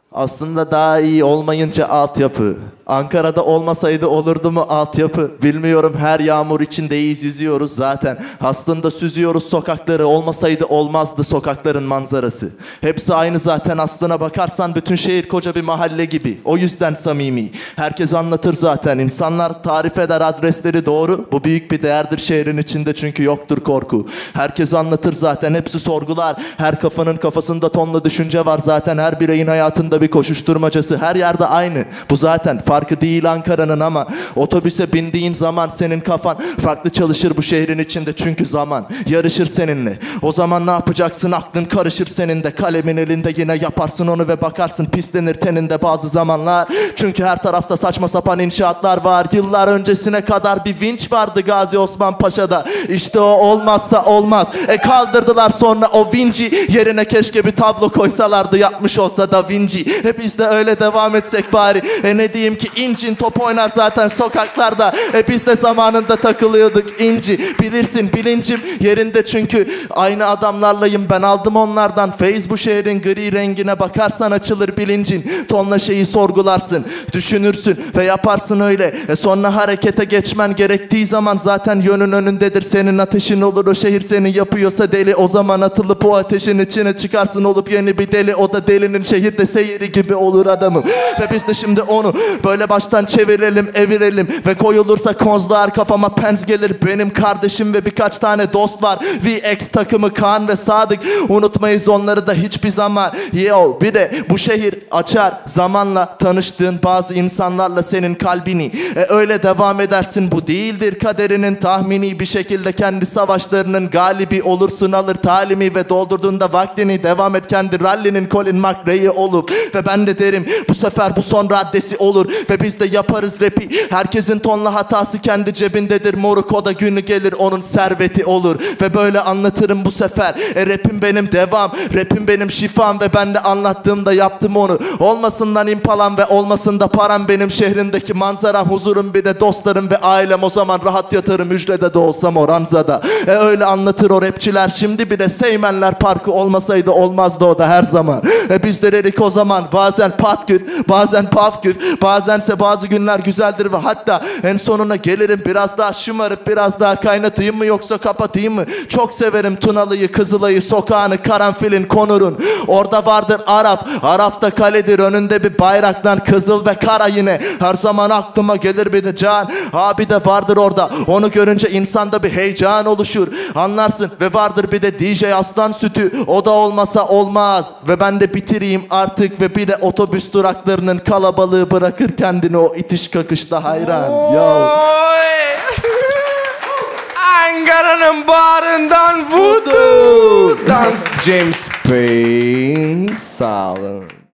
Aslında daha iyi olmayınca altyapı. Ankara'da olmasaydı olurdu mu altyapı? Bilmiyorum, her yağmur içindeyiz, yüzüyoruz zaten. Aslında süzüyoruz sokakları, olmasaydı olmazdı sokakların manzarası. Hepsi aynı zaten, aslına bakarsan bütün şehir koca bir mahalle gibi. O yüzden samimi. Herkes anlatır zaten, insanlar tarif eder adresleri doğru. Bu büyük bir değerdir şehrin içinde, çünkü yoktur korku. Herkes anlatır zaten, hepsi sorgular. Her kafanın kafasında tonla düşünce var zaten. Her bireyin hayatında bir koşuşturmacası. Her yerde aynı. Bu zaten farkı değil Ankara'nın, ama otobüse bindiğin zaman senin kafan farklı çalışır bu şehrin içinde, çünkü zaman yarışır seninle. O zaman ne yapacaksın, aklın karışır senin de. Kalemin elinde yine yaparsın onu ve bakarsın pislenir teninde bazı zamanlar. Çünkü her tarafta saçma sapan inşaatlar var. Yıllar öncesine kadar bir vinç vardı Gazi Osman Paşa'da. İşte o olmazsa olmaz. Kaldırdılar sonra o vinci, yerine keşke bir tablo koysalardı, yapmış olsa Da Vinci. Hep biz de öyle devam etsek bari. Ne diyeyim ki, incin top oynar zaten sokaklarda. Biz de zamanında takılıyorduk inci. Bilirsin bilincim yerinde, çünkü aynı adamlarlayım ben, aldım onlardan feyz. Bu şehrin gri rengine bakarsan açılır bilincin. Tonla şeyi sorgularsın, düşünürsün ve yaparsın öyle. Sonra harekete geçmen gerektiği zaman zaten yönün önündedir. Senin ateşin olur o şehir, seni yapıyorsa deli. O zaman atılıp o ateşin içine çıkarsın, olup yeni bir deli. O da delinin şehirde seyiri gibi olur adamım. Ve biz de şimdi onu böyle baştan çevirelim, evirelim ve koyulursa kozlar kafama pens gelir. Benim kardeşim ve birkaç tane dost var. VX takımı Kaan ve Sadık. Unutmayız onları da hiçbir zaman. Yo, bir de bu şehir açar zamanla tanıştığın bazı insanlarla senin kalbini. Öyle devam edersin, bu değildir kaderinin tahmini. Bir şekilde kendi savaşlarının galibi olursun, alır talimi ve doldurduğunda vaktini. Devam et kendi rallinin Colin McRae'yi olup. Ve ben de derim bu sefer bu son raddesi olur ve biz de yaparız rapi. Herkesin tonla hatası kendi cebindedir. Moruk o da günü gelir onun serveti olur. Ve böyle anlatırım bu sefer. Rapim benim devam, rapim benim şifam ve ben de anlattığımda yaptım onu. Olmasından impalam ve olmasın da param, benim şehrimdeki manzaram, huzurum, bir de dostlarım ve ailem. O zaman rahat yatarım hücrede de olsam o ranzada. Öyle anlatır o rapçiler şimdi, bir de Seymenler Parkı olmasaydı olmazdı o da her zaman. Biz de dedik o zaman, bazen pat gün, bazen paf gün, bazense bazı günler güzeldir ve hatta en sonuna gelirim. Biraz daha şımarıp biraz daha kaynatayım mı yoksa kapatayım mı? Çok severim Tunalı'yı, Kızılay'ı, sokağını, karanfilin, Konur'un. Orada vardır Araf, Araf'ta kaledir, önünde bir bayraktan kızıl ve kara yine. Her zaman aklıma gelir bir de Can abi de vardır orada. Onu görünce insanda bir heyecan oluşur, anlarsın. Ve vardır bir de DJ Aslan Sütü, o da olmasa olmaz. Ve ben de bitireyim artık ve bir de otobüs duraklarının kalabalığı bırakır kendini o itiş kakışta hayran. Yo. Ankara'nın bağrından vudu. Dans James Payne. Sağ olun.